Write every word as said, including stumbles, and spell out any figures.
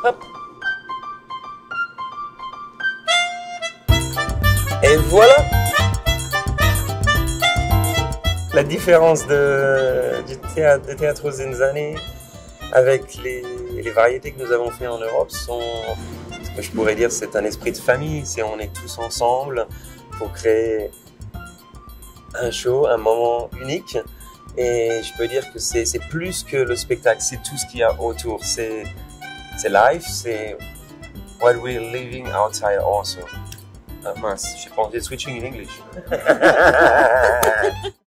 Hop. Et voilà la différence de, du théâtre, de théâtre Zenzane avec les, les variétés que nous avons fait en Europe sont, ce que je pourrais dire, c'est un esprit de famille. C'est on est tous ensemble pour créer un show, un moment unique. Et je peux dire que c'est plus que le spectacle, c'est tout ce qu'il y a autour. C'est live, c'est what we're living outside also. Uh, mince, j'ai pas envie de switching in English.